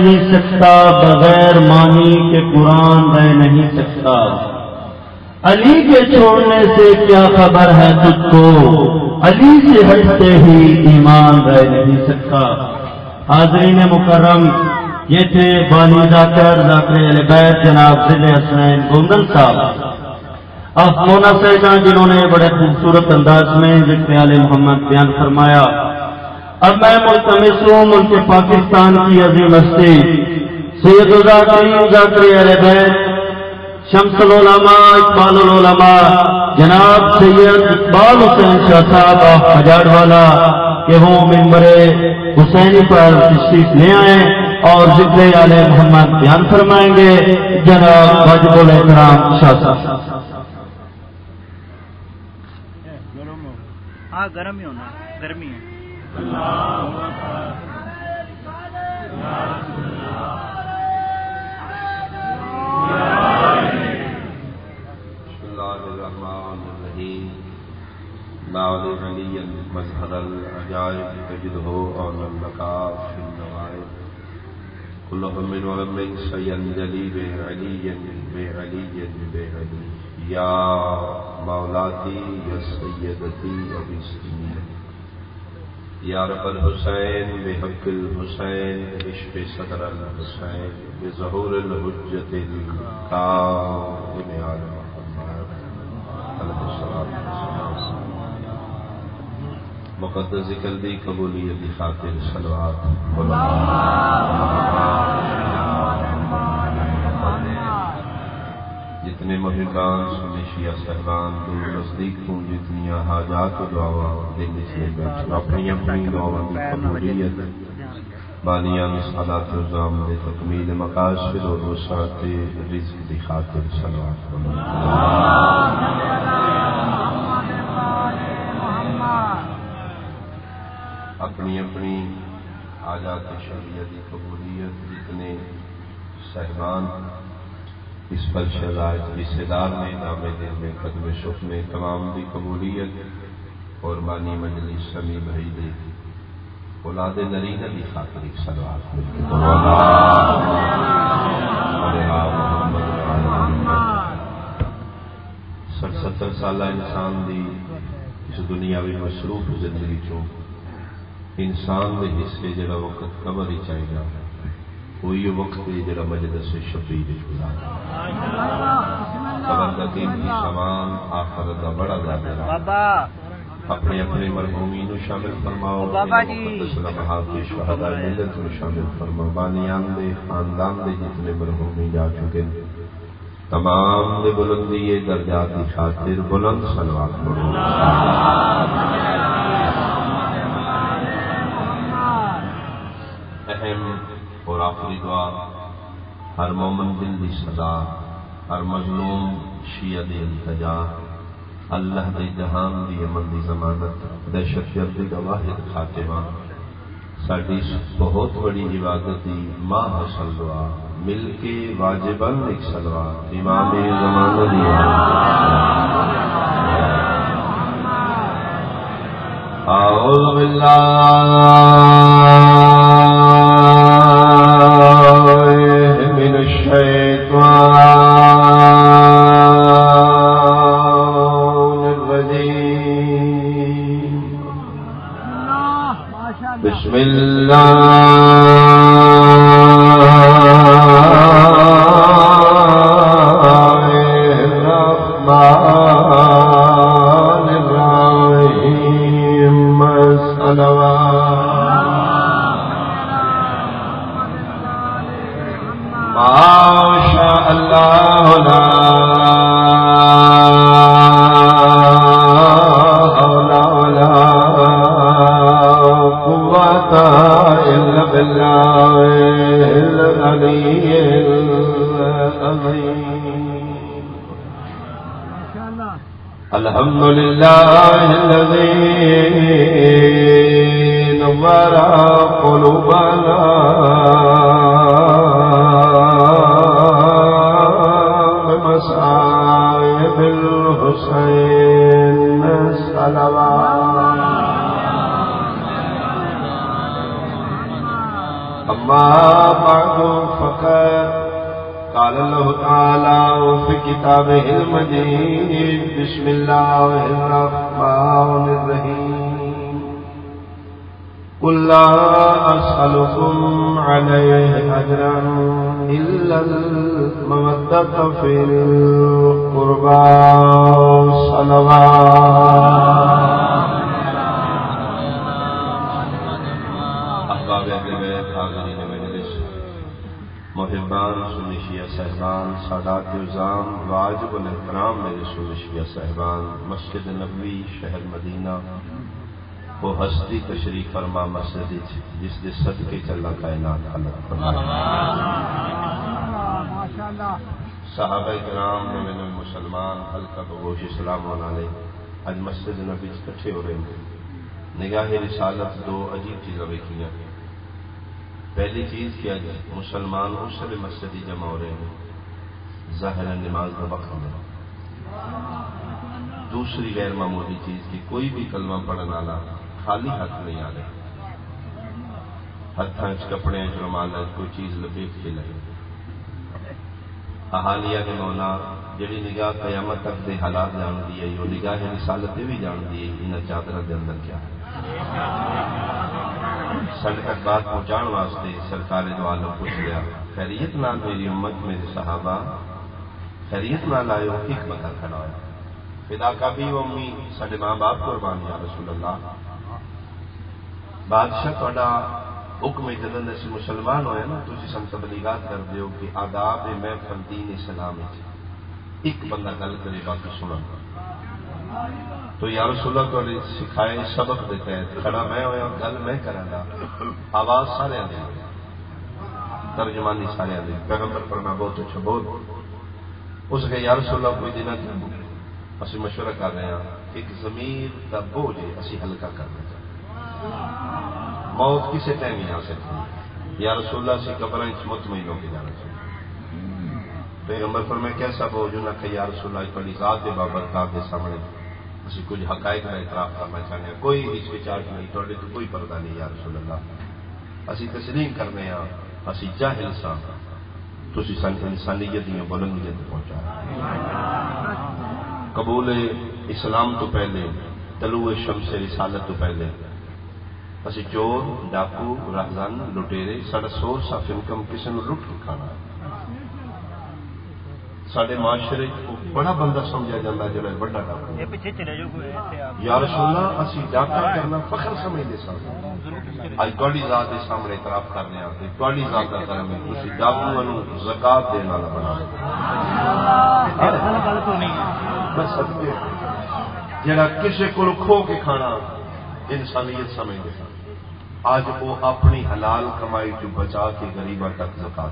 نہیں سکتا، بغیر مانی کے قرآن رہ نہیں سکتا۔ علی کے چھوڑنے سے کیا خبر ہے تجھ کو، علی سے ہٹتے ہی ایمان رہ نہیں سکتا۔ حاضرین مکرم، یہ تھے بانی ذاکر اہل بیت جناب ضلع حسنین گوندل صاحب، اب مونا صاحبان، جنہوں نے بڑے خوبصورت انداز میں ذکر آل محمد بیان فرمایا۔ اب میں ملتمس ہوں ملک پاکستان کی عظیم ہستی سید الذاکرین ذاکر اہل بیت شمس العلماء اقبال العلماء جناب سید اقبال حسین شاہ صاحب ہجاڑ والا کہ وہ منبر حسینی پر تشریف لے آئیں اور ذکر آل محمد بیان فرمائیں گے۔ جناب واجب الاحترام شاہ صاحب۔ ہاں گرم ہی ہونا، گرمی ہے۔ داود علی مظہر العجائب تجدہ اور اللقاء فی النوائب کلہم من ولمک سینجلی بے علی بے علی بے علی یا مولاتی یا سیدتی ابی سنین یا رب الحسین بحق الحسین عشق صدر الحسین بظہور الحجت القائم علی محمد علیہ الصلوۃ والسلام۔ مقدس قلبی قبولیت کی خاطر صلوات جتنے محبان سنی شیعہ صاحبان دور نزدیک ہوں، جتنی حاجات و دعوا دل سے بیٹھ اپنی اپنی دعوا کی قبولیت بانیان صلات و زام دے تکمیل مقاصد اور وسعت رزق کی خاطر صلوات اپنی اپنی حاجات شریعت کی قبولیت جتنے صاحبان اس پر شرائط حصے دار میں نام دل میں قدم شف میں تمام کی قبولیت اور بانی مجلس سمی بھائی دے اولاد نرینہ کی خاطر صلوات سٹھ 70 سالہ انسان دی اس دنیاوی مصروف زندگی چوں انسان دے حصے جڑا وقت قبر ہی چاہیے وہی وقت ہے جڑا مجلس شفیع گزار قبر کا قیمتی سامان آخرت کا بڑا زیادہ اپنے اپنے مرحومین کو شامل فرماؤ، مقدس لمحات کے شہداء ملت کو شامل فرماؤ، بانیان دے خاندان دے جتنے مرحومی جا چکے تمام دے بلندی درجات کی خاطر بلند صلوات پڑھو۔ اہم اور آخری دعا ہر مومن دل دی صدا، ہر مظلوم شیعہ دی التجا، اللہ دے جہان دی امن دی ضمانت، دہشت گردی کا واحد خاتمہ، ساری بہت بڑی عبادت دی ماں حسن دعا مل کے واجباً ایک صلوات امام زمانہ دی اعوذ باللہ من الشیطان الرجیم بسم اللہ الحمدللہ الذی نور قلوبنا بمصائب الحسین صلوات اما بعد فقد قال الله تعالى في كتابه المجيد بسم الله الرحمن الرحيم قل لا أسألكم عليه أجرا إلا المودة في القربى والصلوات. احباب اہل بیت، حاضرین مجلس، محبان سنی شیعہ صاحبان، سادات عظام، واجب الاحترام میرے سنی شیعہ صاحبان، مسجد نبوی شہر مدینہ وہ ہستی تشریف فرما مسجد جس دے صدقے چلا کائنات خلق فرمایا. صحابہ کرام مومن مسلمان حلقہ بگوش اسلام علیہ اج مسجد نبی اکٹھے ہو رہے ہیں. نگاہ رسالت دو عجیب چیزیں دیکھیاں. پہلی چیز کیا مسلمان اس سے مسجد جمع ہو رہے ہیں ظاہر نماز کا وقت میں. دوسری غیر معمولی چیز کی کوئی بھی کلمہ پڑھنے والا خالی ہاتھ نہیں آ رہے. ہاتھ کپڑے رومال کوئی چیز لپیٹ کے لگے. احالیہ کے مولا جڑی نگاہ قیامت تک دے حالات جان دی ہے وہ نگاہ رسالت بھی جان دی ہے ان چادر دے اندر کیا ہے. سن تک بات پہنچان واسطے سرکار دو عالم پوچھ لیا خیریت نال میری امت میرے صحابہ خیریت نال آئے ہو. ایک بندہ کھڑا ہوا فدا کا بھی امی سڈے ماں باپ قربان یا رسول اللہ. بادشاہ تھوڑا حکم جدن اسی مسلمان ہوئے نا تھی سن تبلیغات کر دیو کہ آداب محفل دین اسلام ایک بندہ گل کرے باقی سنا. تو یا رسول اللہ تو سکھائے سبق دیتا ہے کھڑا میں ہوا گل میں کروں گا آواز سارے دے ترجمانی سارے دے. پیغمبر فرما بہت اچھا بول. اس کے یا رسول اللہ کوئی دن اسی مشورہ کر رہے ہیں ایک ضمیر کا بوجھ اسی ہلکا کرنا چاہتے. موت کسی ٹائم ہی آ سکتی یا رسول اللہ سے قبر مطمئن ہو کے جانا چاہیے. پیغمبر پر میں کیسا بوجھ نہ کہ یا رسول اللہ بڑی ذات کے بابرکات کے سامنے اسی کچھ حقائق کا اعتراف کرنا چاہتے ہیں. کوئی ہچکچاہٹ نہیں تھوڑے تو کوئی پردہ نہیں یا رسول اللہ. اسی تسلیم کرنے ہاں اسی جاہل سا تسی سن انسانیت دیا بلندیت پہنچا. قبول اسلام تو پہلے طلوع شمس رسالت تو پہلے اسی چور ڈاکو راہزن لٹیرے سارا سورس آف انکم کسی نے لٹ کے کھانا. سارے معاشرے بڑا بندہ سمجھا جاتا ہے جڑا بڑا ڈاکو. یا رسول اللہ اسی ڈاکا کرنا فخر سمجھتے سن. اج تہاڈی ذات کے سامنے اعتراف کرنے آتے تہاڈی ذات کا کرم ہے تسی ڈاکو نو زکات دینے والا بنا بس صدقے جڑا کسی کو کھو کے کھانا انسانیت سمجھتے ہیں. آج وہ اپنی حلال کمائی جو بچا کے غریباں تک زکات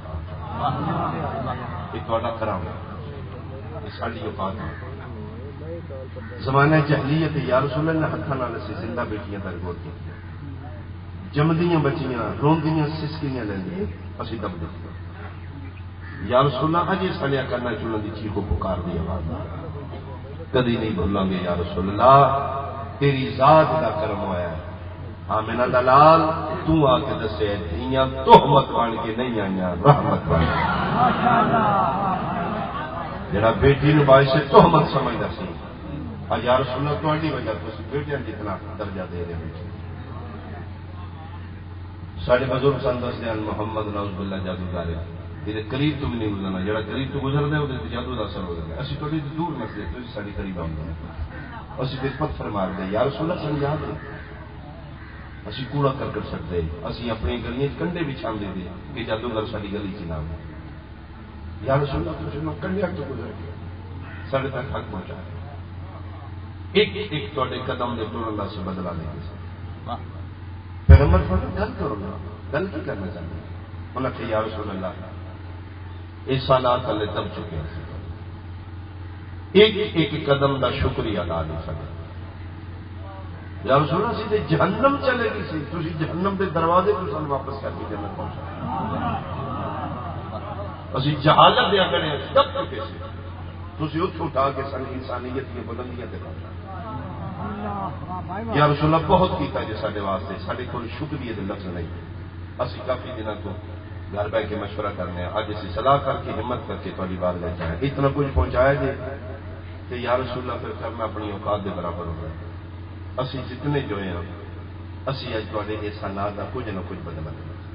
یہ تھوڑا کرم ہے. یہ ساری اوقات ہے. زمانہ جہلیت یا رسول اللہ نے ہاتھوں نال اسی زندہ بیٹیاں درگور کی جمدیاں بچیاں روندیاں سسکیاں لیندیاں اسی دب دیتے یا رسول اللہ اجے سڑیا کرنا چلن دی چیخو پکار دی آواز کدی نہیں بھولاں گے یا رسول اللہ تیری ذات کا کرم ہوا ہے. آمنہ دلال تو آ کے دسے دھیاں تہمت بن کے نہیں آئیاں رحمت بن کے. جڑا بیٹی نو باعث تہمت سمجھدا سی اج یا رسول اللہ تہاڈی وجہ تو بیٹیاں جتنا درجہ دے رہے ہیں. سارے بزرگ سن دستے ہیں محمد نعوذ باللہ جادوگر یہ قریب تو بھی نہیں گزرنا جڑا قریب تو گزرتا ہے وہ جادو کا اثر ہو جاتا ہے. اسی تھوڑی دور مسئلے تو ساری قریب آؤں گے اسی پھر پتھر مار دے یا رسول اللہ سمجھا دے اسی کوڑا کر سکتے اسی اپنی گلیاں کنڈے بچھا دے دے کہ جادوگر ساری گلی چنا یا رسول اللہ تو کنڈے تو گزر گیا سارے تک حق پہنچا ایک ایک تھوڑے قدم دے ٹور اللہ سے بدلا لے کے پیغمبر فرمایا گل کرو نا گل کی کرنا چاہتے ہیں. انہوں نے یا رسول اللہ اس سالات تلے دب چکے ہیں ایک ایک قدم دا شکریہ ادا نہیں سکتے. یا رسول اللہ سی جہنم چلے گی سی تھی جہنم کے دروازے کو سن واپس کر کے جنت پہنچا اسی جہالت دیا کرے دب چکے سی تھی اتوں اٹھا کے سن انسانیت کی بلندیاں تے پہنچا. یا رسول اللہ بہت کیتا جی سارے واسطے سارے کو شکریہ دے لفظ نہیں. اسی کافی دنوں کو گھر بہ کے مشورہ کرنے اج اسی صلاح کر کے ہمت کر کے تھوڑی بات لے جائیں اتنا کچھ پہنچایا جی کہ یا رسول اللہ پھر کرنا اپنی اوقات کے برابر ہو گیا اسی جتنے جو ہیں اسی اج تھوڑے احسانات کا کچھ نہ کچھ بدلا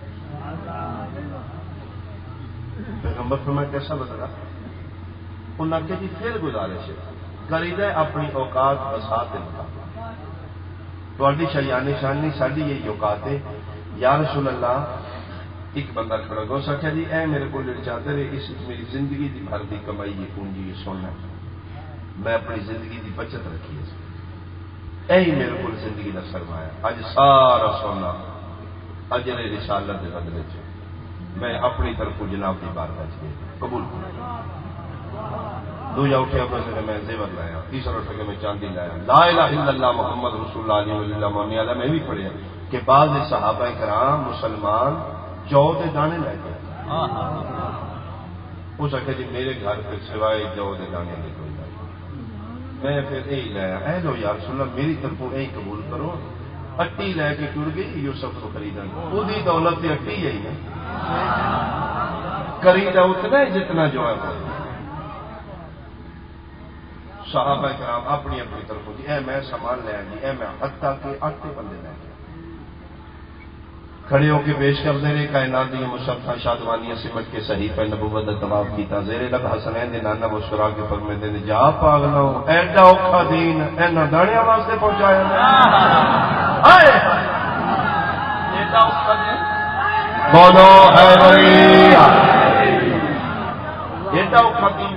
پیغمبر فرمایا کیسا بدلا انہوں نے جی پھر گزارش کریدا اپنی اوقات وسعت کے مطابق تھوڑی شریان شانی ساری یہی اوقات ہے یا رسول اللہ ایک بندہ کھڑا ہو سکیا جی اے میرے کو چادر ہے اس میری زندگی دی بھر دی کمائی یہ پونجی یہ سونا میں اپنی زندگی دی بچت رکھی ہے یہی میرے کو زندگی کا سرمایا اج سارا سونا اجر رسالت کے بدلے میں اپنی طرف جناب کی بار بچ گئی قبول دوجا اٹھے اپنے سے میں زیور لایا تیسرا اٹھ کے میں چاندی لایا لا الہ الا اللہ محمد رسول اللہ علیہ وسلم میں بھی پڑھیا کہ بعض صحابہ کرام مسلمان جو کے دانے لے گئے اس آخر جی میرے گھر پہ سوائے جو کے دانے کی کوئی بات میں پھر یہی لایا اے لو یا رسول اللہ میری طرفوں یہی قبول کرو اٹی لے کے ٹر گئی یوسف کو خریدا وہی دولت سے اٹی ہی ہے خریدا اتنا جتنا جو ہے صحابہ کرام اپنی اپنی طرفوں جی اے میں سامان لیا جی اے میں حتیٰ کے 8 بندے لے گئے کھڑے ہو کے پیش کرتے رہے کائنات دی مصطفیٰ شادوانیاں سمٹ کے صحیفہ نبوت کا طواف کیتا زیر لب حسنین دے نانا مسکرا کے فرمیندے نے جا پاگلا ہو ایڈا اوکھا دین اینا دانیاں واسطے پہنچایا آئے ایڈا اوکھا دین بولو اے ولی ایڈا اوکھا دین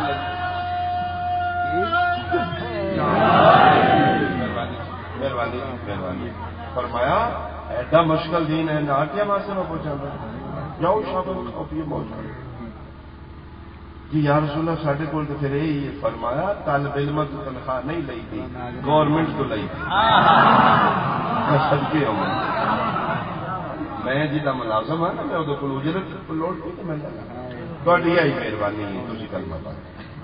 مہربانی فرمایا ایڈا مشکل دین ہے ناٹیا واسطے میں پہنچا جاؤ شابل کھاؤ پیے موج کرو جی یا رسول اللہ ساڈے کول تو پھر یہی فرمایا طالب علم تو تنخواہ نہیں لئی تھی گورنمنٹ تو لئی تھی صدقے ہوں میں جہاں ملازم ہاں نا میں وہ کو اجرت لوٹ کی تو میں تھوڑی آئی مہربانی تھی کلمہ پڑھ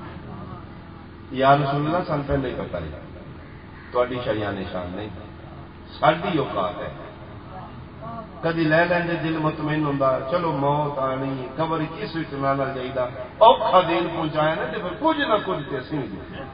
یا رسول اللہ سن پہلے ہی پتا نہیں تھوڑی شریان نشان نہیں ساری اوقات ہے کدی لے لیں دل مطمئن ہوں چلو موت آنی قبر کس اطمینان چاہیے اوکھا دین پہنچایا نا تو پھر کچھ نہ کچھ اسی بھی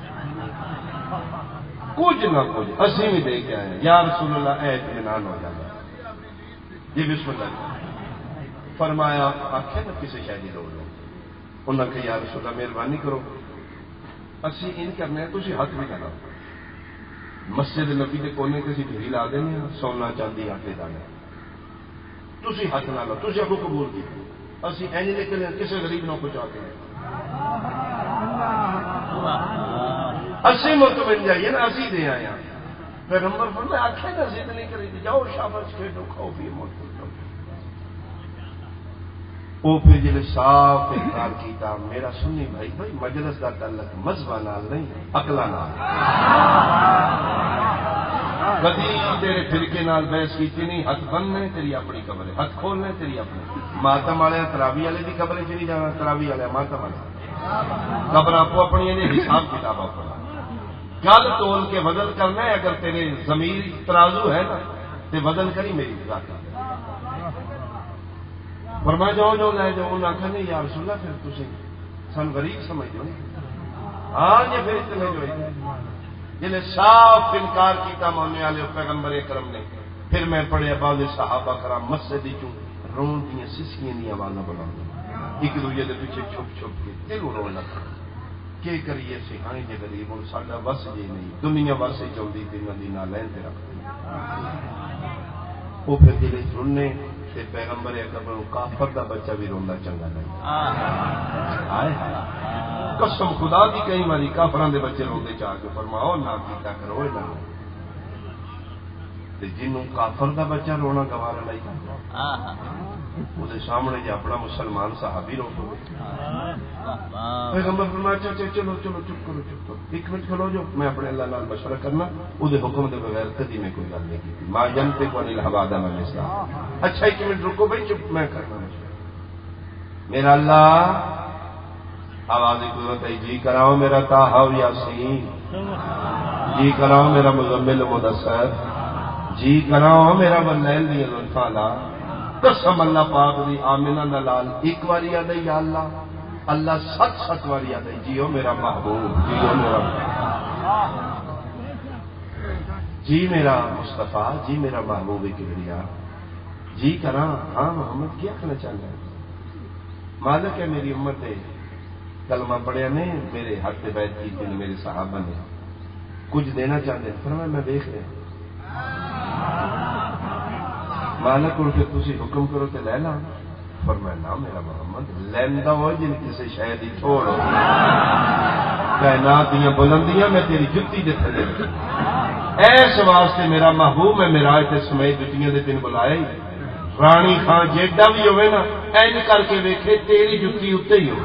کچھ نہ کچھ اسی بھی دے کے آئے یا رسول اللہ اے اطمینان ہو جاتا جی بسم اللہ فرمایا آخر نا کسی شاید کی لوڑ ہو انہوں نے یا رسول اللہ مہربانی کرو اسی ان کرنے تھی حق بھی کرنا مسجد نبی کے کونے کسی بھیڑی لا دیں سونا چاندی آٹے دانے تھی ہاتھ نہ لو تھی اگو قبول کی اسی این نکلے کسی غریب نہ پہنچا کے اسی مطمئن جائیے نا اسی دے آئے پیغمبر فرمایا آخر نہ ضد نہیں کری جاؤ شاباش کھیلو کھاؤ پی موت وہ پھر جی صاف انکار کیتا میرا سنی بھائی بھائی مجلس کا تعلق مذہب نال نہیں عقلاں نال کدی تیرے فرقے نال بحث کیتی نہیں ہاتھ بننے تیری اپنی قبر ہے ہاتھ کھولنے تیری اپنی ماتم والے تراوی والے کی قبر چ نہیں جانا تراوی والے ماتم والے قبر آپ اپنی حساب کتاب اپنا گل تول کے وزن کرنا ہے اگر تیرے ضمیر ترازو ہے نا تو وزن کری میری ذات فرما جاؤ جو لے جاؤ انہیں آخر نہیں یا رسول اللہ پھر تھی سن غریب سمجھ دو ہاں یہ پھر اتنے جو جنہیں صاف انکار کیتا ماننے والے پیغمبر اکرم نے پھر میں پڑھے بعض صحابہ کرام مسجد چوں رون دیا سسکیاں دیا آوازاں بنا ایک دوجے کے پیچھے چھپ چھپ کے دل رو لگا کہ کریے سکھائی جی غریب ہوں ساڈا بس جی نہیں دنیا بس ہی چلتی تھی ندی نہ لین تے رکھتے وہ پھر جلے سننے پیغمبر اکرم کافر دا بچہ بھی روندا چنگا نہیں قسم خدا دی کئی باری کافراں دے بچے روندے چاہ کے فرماؤ نہ کیتا کرو نہ تے جنوں کافر دا بچہ رونا گوارا نہیں وہ سامنے جی اپنا مسلمان صحابی رو پیغمبر فرمایا چلو چلو چلو چپ کرو چپ کرو ایک منٹ کھلو جو میں اپنے اللہ نال مشورہ کرنا وہ حکم دے بغیر کدی میں کوئی گل نہیں کی ما ینطق عن الہوی عن الاسلام اچھا ایک منٹ رکو بھائی چپ میں کرنا مشورہ میرا اللہ آواز قدرت ہے جی کراؤ میرا طٰہٰ و یاسین جی کراؤ میرا مزمل و مدثر جی کراؤ میرا واللیل دی الفالا قسم اللہ پاک دی آمنہ دا لال ایک واری آدھے یا اللہ، اللہ 7 واری آدھے جیو میرا محبوب، جیو میرا جی میرا مصطفیٰ، جی میرا محبوب کبریا، جی کراں ہاں محمد کیا کرنا چاہتا ہے؟ مالک ہے میری امت ہے، کلمہ پڑھیا نے میرے حق سے بیعت کی تھی میرے صحابہ نے، کچھ دینا چاہتے ہیں، فرمایا میں دیکھ رہا ہوں مالک ان کے تسی حکم کرو تو لے لاں، فرمایا نہ میرا محمد لیندا ہو جن کسی شاید ہی چھوڑو، کائنات دیاں بلندیاں میں تیری جتی دے تھلے ایس واسطے میرا محبوب ہے میرا تے سمیت جتیاں دے تین بلائے رانی خان جیڈا بھی ہوئے نا این کر کے ویکھے تیری جتی اتنے ہی ہو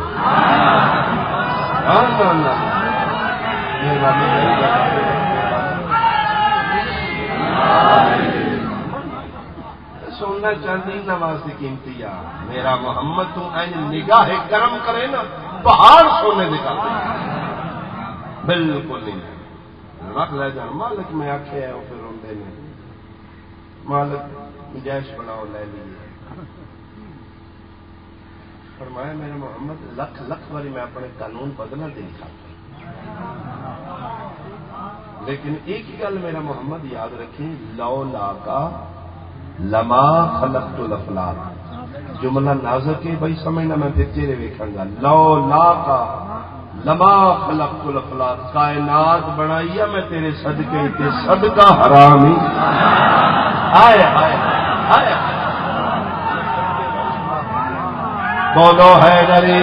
سننا چاندی نہ واسطے قیمتی آ میرا محمد تو این نگاہ کرم کرے نا پہاڑ سونے دکھا بالکل نہیں رکھ لے جان مالک میں آخے ہے وہ پھر روندے نے مالک گنجائش بناؤ لے لیے فرمایا میرے محمد لکھ باری میں اپنے قانون بدلنا دے کھاتا لیکن ایک ہی گل میرا محمد یاد رکھیں لولا کا لما خلقت الافلاک جملہ نازک ہے بھائی سمجھنا میں پھر تیرے ویکھاں گا لولا کا لما خلقت الافلاک کائنات بنائی میں تیرے صدقے تے صدقہ حرام ہی آئے آئے آئے بولو ہے گری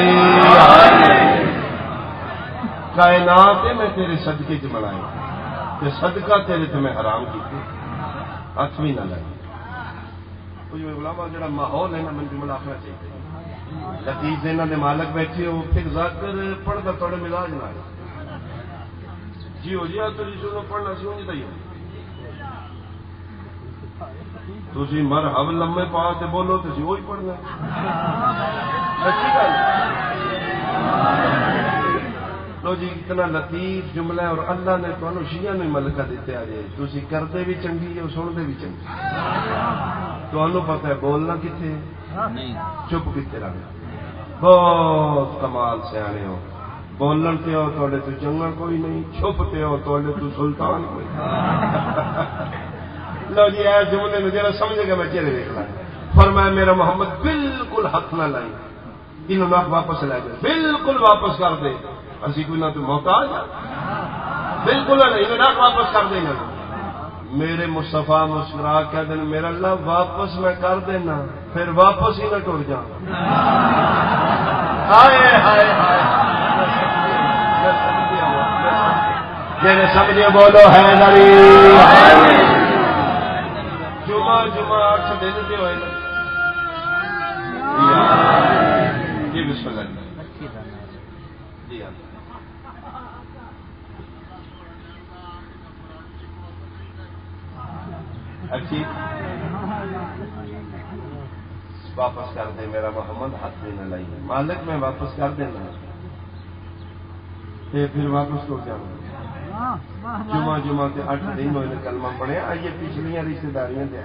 کائنات میں تیرے صدقے چ بنائی تے صدقہ تیرے تے میں حرام کیتے ہاتھ بھی نہ لگے علماء جڑا ماحول ہے نا من جملہ آخنا چاہیے لطیف دینا دے مالک بیٹھے ہو پھر ذاکر پڑھتا تھوڑے مزاج نہ جی ہو جی تو جی پڑھنا سی ہو جی تھی مرحب لمے پا تے بولو تو وہی پڑھنا سچی گل لو جی اتنا لطیف جملہ ہے اور اللہ نے تمہیں شیعہ نے ملکہ دیتے آ جائے تھی کرتے بھی چنگی اور سنتے بھی چنگی تمہیں پتہ ہے بولنا کتنے چپ کتنے رہنا بہت کمال سیانے ہو بولن تے ہو تھوڑے تو چنگا کوئی نہیں چھپتے ہو تھوڑے تو سلطان کوئی لو جی اے جملے میں جرا سمجھے گا میں چہرے دیکھ لائیں فرمایا میرا محمد بالکل ہاتھ نہ لائی انہوں نے واپس لے گئے بالکل واپس کر دے اسی کوئی نہ تو محتاج بالکل نہیں انہوں نے واپس کر دیں میرے مصطفیٰ مسکرا کہہ دیں میرا اللہ واپس میں کر دینا پھر واپس ہی نہ ٹر جا جی سمجھے بولو ہے جمعہ 8 دن کے ہوئے جی بسم اللہ جی اچھی واپس کر دے میرا محمد ہاتھ میں نہ لائی مالک میں واپس کر دینا پھر واپس تو کیا جمعہ کے 8 دن ہوئے کلمہ پڑھے آئیے پچھلیاں رشتے داریاں دے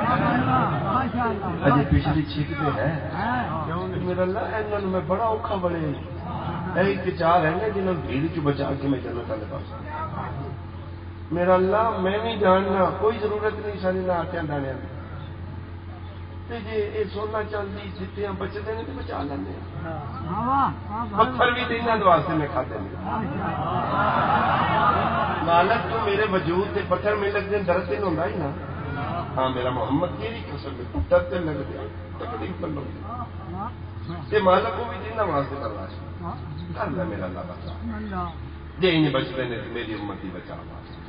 اجے پچھلی چھک پہ ہے میرا اللہ انہوں میں بڑا اوکھا بڑے ایک چار ہیں جنہوں نے بھیڑ چ بچا کے میں جنت والے پاس میرا اللہ میں نہیں جاننا کوئی ضرورت نہیں ساری نہ آٹیا دانے جی یہ سونا چاندی جتیاں بچتے ہیں تو بچا لینے پتھر بھی دینا واسطے میں کھاتے ہیں مالک تو میرے وجود سے پتھر میں لگ دیں درد نہیں ہوتا ہی نا ہاں میرا محمد تیری قسم میں درد لگ دیا تکلیف کر لو یہ مالک کو بھی دینا واسطے کر رہا کر لے میرا اللہ بچا یہ انہیں بچ رہے ہیں میری امت ہی بچا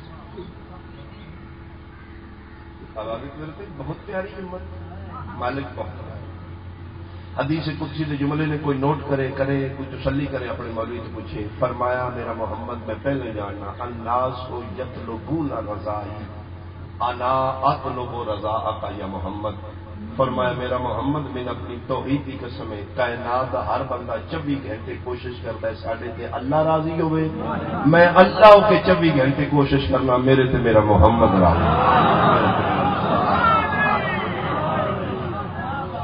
بہت پیاری امت مالک بہت حدیث قدسی کے جملے نے کوئی نوٹ کرے کوئی تسلی کرے اپنے مولوی سے پوچھے فرمایا میرا محمد میں پہلے جاننا الناس یطلبون رضائی انا اطلب رضاک یا محمد فرمایا میرا محمد میں اپنی توحید کی قسم ہے کائنات ہر بندہ 24 گھنٹے کوشش کرتا ہے ساڈے تے اللہ راضی ہوئے میں اللہ کے 24 گھنٹے کوشش کرنا میرے تے میرا محمد راضی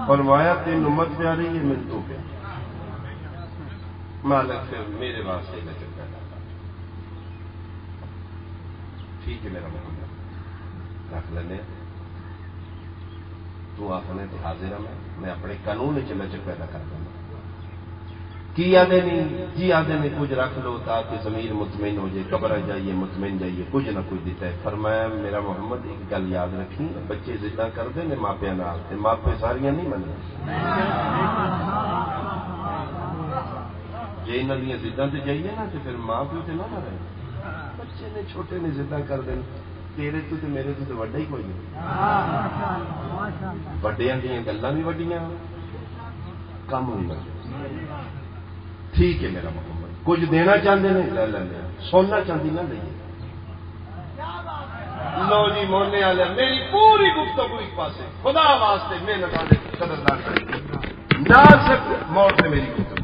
فرمایا تین امت پیاری ہے من تو پیاری مالک پھر میرے واسطے لچک پیدا کر ٹھیک ہے میرا محمد رکھ لینے تو آخنے تو حاضر ہوں میں اپنے قانون چ لچک پیدا کر دوں کی آدھے نہیں جی آدھے نہیں کچھ رکھ لو تاکہ ضمیر مطمئن ہو جائے قبر جائیے مطمئن جائیے کچھ نہ کچھ دیتا ہے فرمایا میرا محمد ایک گل یاد رکھی بچے ضداں کرتے ہیں ماپیا نال ماپے ساریاں نہیں مننے جی انہوں دیا ضداں تے جائیے نا تو پھر ماں پیو تے نہ رہے بچے نے چھوٹے نے ضداں کر دیں تیرے تو میرے تو وڈا ہی کوئی نہیں وڈیاں دیا گلاں بھی وڈیاں کم بھی وڈے ٹھیک ہے میرا محمد کچھ دینا چاہتے ہیں لے لیں سونا چاندی نہ لئیے لو جی مونے والے میری پوری گفتگو ایک پاسے خدا واسطے محنت والے قدردان کریں نہ صرف موت سے میری گفتگو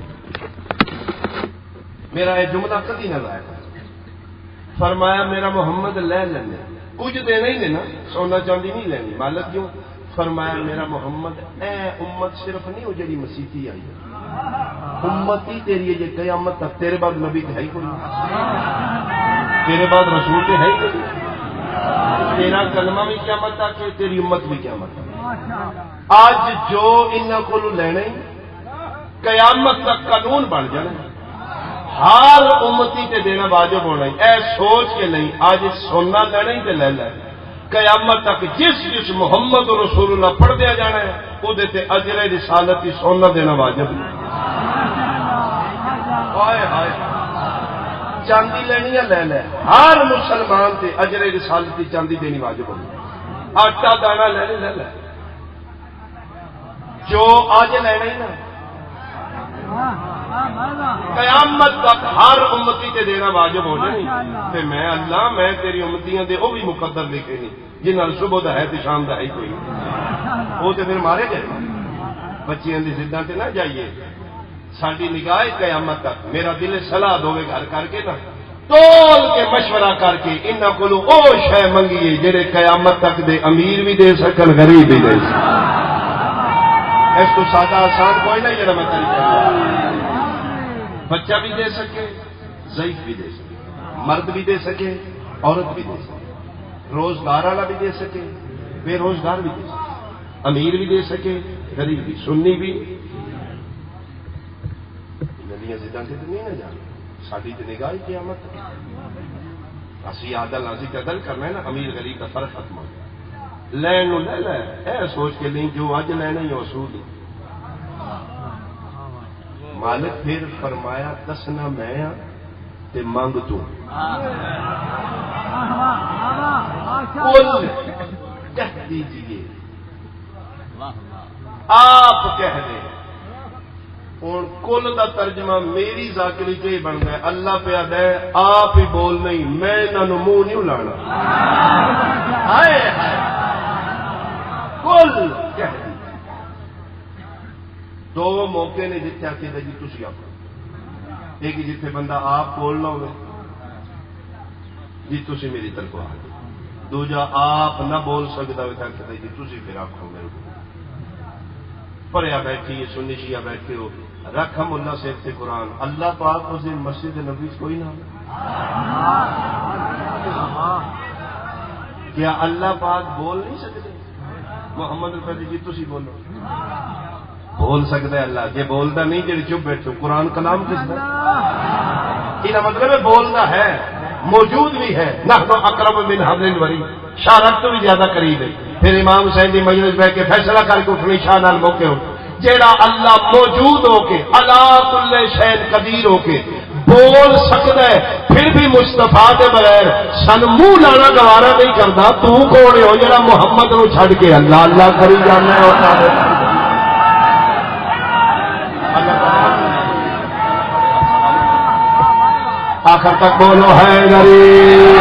میرا یہ جملہ کبھی نہ لایا فرمایا میرا محمد لے لینے کچھ دینا ہی دینا سونا چاندی نہیں لینی مالک کیوں فرمایا میرا محمد اے امت صرف نہیں ہو جڑی مسیحی آئی امت ہی تیری ہے یہ قیامت تک تیرے بعد نبی ہے ہی کوئی تیرے بعد رسول تو ہے ہی کوئی تیرا کلمہ بھی قیامت تک ہے تیری امت بھی قیامت تک آج جو انہاں کو لینے قیامت تک قانون بن جانا ہر امتی تے دینا واجب ہونا اے سوچ کے نہیں آج سونا لینا ہی تے لے لے قیامت تک جس جس محمد رسول اللہ پڑھ دیا جانا ہے وہ دیتے اجر رسالت کی سونا دینا واجب ہے ہائے ہائے چاندی لینی ہے لے لے ہر مسلمان تے اجر رسالت کی چاندی دینی واجب ہوگی آٹا دانا لے لے جو آج لینا ہی نا قیامت تک ہر امتی تے دینا واجب ہو جائے تے میں اللہ میں تیری امتیاں دے وہ بھی مقدر لکھے نہیں جنہاں صبح دا ہے تے شام دا ہے کوئی وہ تے پھر مارے گئے بچیاں دی ضداں تے نہ جائیے ساری نگاہ قیامت تک میرا دل صلاح ہوے گھر کر کے نا تول کے مشورہ کر کے انہاں کولوں او شے منگیے جڑے قیامت تک دے امیر بھی دے سکن غریب بھی دے سکن اس کو سادہ آسان کوئی نہیں جڑا میں طریقہ بچہ بھی دے سکے ضعیف بھی دے سکے مرد بھی دے سکے عورت بھی دے سکے روزگار والا بھی دے سکے بے روزگار بھی دے سکے امیر بھی دے سکے غریب بھی سنی بھی ندیاں ضداں سے تو نہیں نہ جانا ساری تو نگاہ قیامت اسی عادل اسی قدر کرنا ہے نا امیر غریب کا فرق ختم ہو گیا لین لے لے اے سوچ کے نہیں جو اج لینا ہی اصول مالک پھر فرمایا دسنا میں تے منگ تو کل کہہ دیجیے آپ کہہ دیں ہوں کل دا ترجمہ میری ذاکری سے ہی بن گیا اللہ پہ دے آپ ہی بول نہیں میں انہوں منہ نہیں لانا ہائے کل کہہ دی دو موقع نے جتنے آتے جی تھی آپ ایک جتنے بندہ آپ بولنا ہوگا جی تھی میری طرف آ گئے دوجا آپ نہ بول سکتا ہوتا جی تھی پھر آخو میرے کو پڑھیا بیٹھی سنی شیعہ بیٹھے ہو رکھم اللہ سے اتنے قرآن اللہ پاک اسے مسجد نبی کوئی نہ کیا اللہ پاک بول نہیں سکتے محمد رفیع جی تھی بولو بول سکتا ہے اللہ جی بولتا نہیں جی چپ بیٹھو قرآن کلام کس کا یہ مطلب ہے بولنا ہے موجود بھی ہے نہ تو اقرب من حبل الورید شارت تو بھی زیادہ قریب ہے پھر امام حسین کی مجلس بیٹھ کے فیصلہ کر کے اٹھنی شاہ نال موقع ہو جیڑا اللہ موجود ہو کے علی کل شیء قدیر ہو کے بول سکتا ہے پھر بھی مصطفیٰ کے بغیر سن منہ لانا گوارا نہیں کرتا تو کون ہو جڑا محمد نو چھڈ کے اللہ اللہ کری جانا ہے آخر تک بولو ہے غریب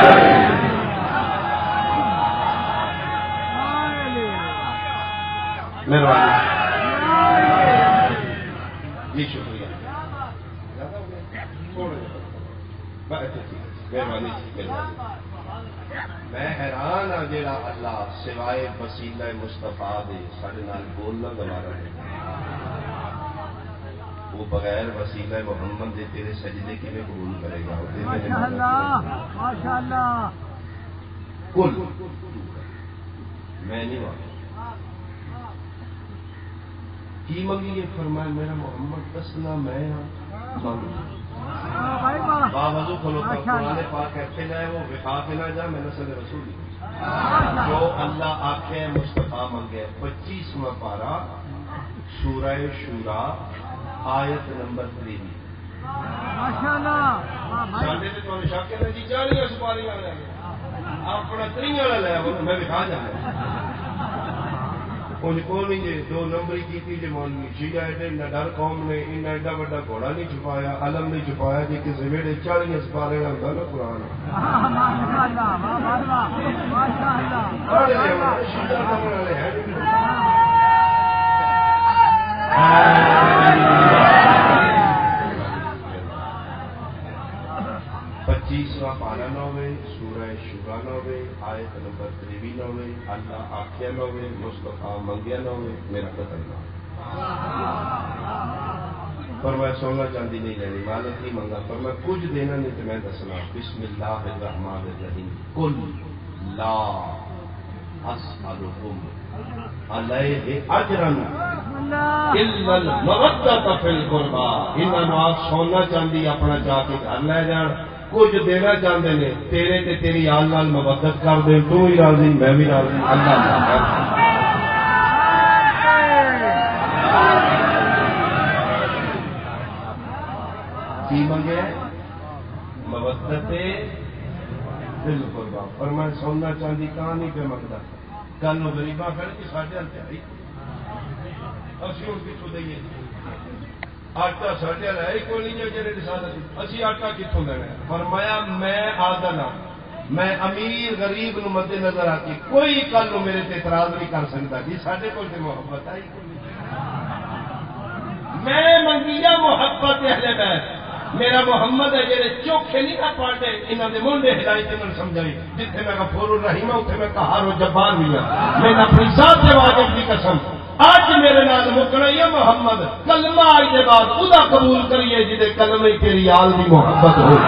مہربانی جی شکریہ مہربانی میں حیران ہاں جڑا اللہ سوائے وسیلہ مصطفیٰ دے سارے نال بولنا گوارا ہے، وہ بغیر وسیلہ محمد دے تیرے سجدے کیویں قبول کرے گا؟ ماشاءاللہ کل میں نہیں مانتا کی منگیے؟ فرمایا میرا محمد دسنا میں باوضو کھلو قرآن پاک ایسے لائے وہ وفا کے نہ جا میں نسل رسول جو اللہ آخے مصطفیٰ منگے 25واں پارا سورہ شورا آیت نمبر 3 ساڈے تے تمہیں شک ہے جی 40 سپاری والے اپنا 3 والا لیا میں وکھا جانا ان کو نہیں جی 2 نمبری کی جی مولوی شیعہ ایڈے نہ ڈر قوم نے ان ایڈا بڑا گھوڑا نہیں چھپایا علم نہیں چھپایا جی کسی ویڑے 40 سپارے کا ہوتا نا قرآن پچیسواں پارا 9 سورہ شورا 9 آیت نمبر 23 اللہ آخیا 9 مصطفیٰ منگیا 9 میرا قتل نہ پر میں سونا چاندی نہیں لینی مالک نہیں منگا پر میں کچھ دینا نہیں تو میں دسنا بسم اللہ الرحمن الرحیم قل لا اسألکم علیہ اجرا الا المودۃ فی القربى انہاں آپ سونا چاندی اپنا جا کے گھر لے جان کچھ دینا چاہتے ہیں تیرے تے تیری آل نال مودت کر دے تو ہی راضی میں بھی راضی اللہ کی منگے مودت دل قربا پر میں سونا چاندی کہاں نہیں پہ منگتا کل وہ غریباں کر کے ساڈے ہل تیاری اسی ان کتوں دئیے آٹا ساڈے ہے کوئی نہیں جڑے رسالت اسی آٹا کتوں دینا فرمایا میں آدن ہاں میں امیر غریب نو مد نظر آتی کوئی کل نو میرے تے اعتراض نہیں کر سکتا جی ساڈے کول تے محبت آئی میں منگیا محبت اہل بیت میرا محمد ہے جڑے چوکھے نہیں نہ پاٹے انہاں دے منڈے ہلائی تے میں سمجھائی جتھے میں غفور الرحیم ہوں اتنے میں قہار و جبار بھی ہوں میں اپنی ذات سے واجب کی قسم آج میرے نال مکنا یہ محمد کلمہ آج کے بعد خدا قبول کریے جدے کلمہ تیری آل دی محبت ہو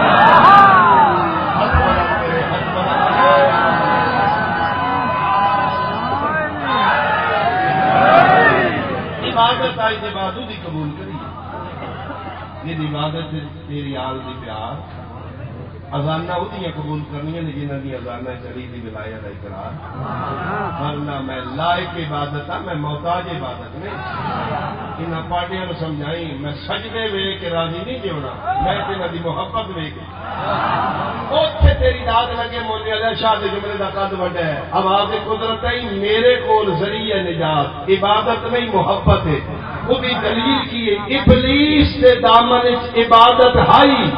عبادت آج کے بعد خود قبول کریے یہ عبادت تیری آل دی پیار ازانہ وہی قبول کرنی ہے جنہوں کی ازانہ چلی دی ولایت اقرار ورنہ میں لائق عبادت ہاں میں محتاج عبادت نہیں انہاں پارٹیاں نو سمجھائی میں سجدے ویکھ کے راضی نہیں جونا میں تیرا دی محبت ویکھ اوتھے تیری داد لگے مولی علیہ شاہ دے جملے دا قد وڈا ہے اب آپ قدرت ہی میرے کول ذریعہ نجات عبادت نہیں محبت ہے خودی دلیل کی ابلیس کے دامن عبادت ہائی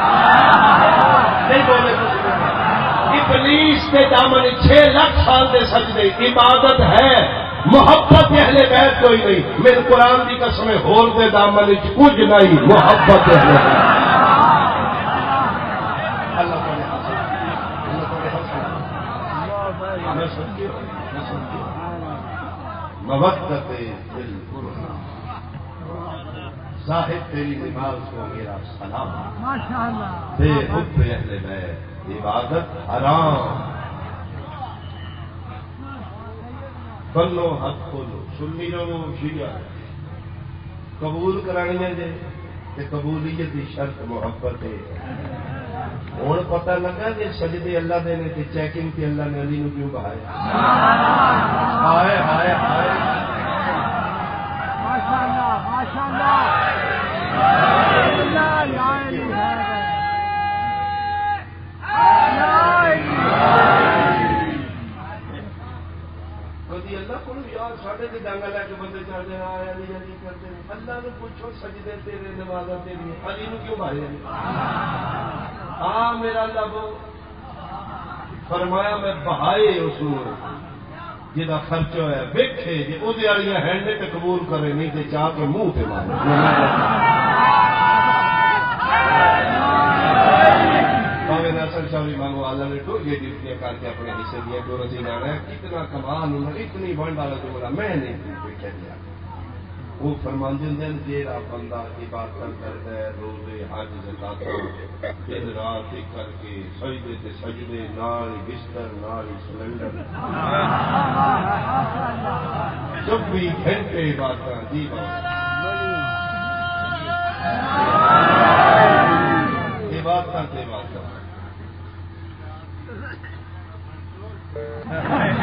نہیں بولے ابلیس کے دامن 6 لاکھ سال دے سجدے عبادت ہے محبت اہل بیت کوئی نہیں میرے قرآن کی قسم ہور دے دامن کچھ نہیں محبت اہل بیت مودت دل صاحب تیری نماز کو میرا سلام بے حب اہل بیت عبادت حرام بنو حق کھولو سنی لو شیعہ قبول کرانی ہے جی کہ قبولیت کی شرط محبت ہے ہوں پتہ لگا کہ سجدے اللہ دے نے کہ چیکنگ تے اللہ نے علی نو کیوں بہایا ہائے ہائے ہائے ماشاءاللہ ماشاءاللہ کدی اللہ کو یار ساڈے تے ڈانگا لے کے بندے چل دے آیا علی علی کرتے ہیں اللہ نے پوچھو سجدے تیرے نمازاں تیری علی نو کیوں ماریا ہاں میرا اللہ فرمایا میں بہائے اس جہاں خرچ ہوا ویکھے جی وہ ہینڈے تے قبول کرے نہیں تے چاہ کے منہ تے مارے ناصر شاہ بھی مانگو اللہ نے تو یہ ڈیوٹیاں کر کے اپنے حصے دیا جو رسی جانا ہے اتنا کمال انہوں نے اتنی بنڈ والا جو بولا میں نہیں دیکھا دیا وہ فرماندے ہیں جیڑا بندہ عبادت کرتا ہے روزے حج زکات دن رات ایک کر کے سجدے تے سجدے نال بستر نال سلنڈر 24 گھنٹے عبادت جی بابا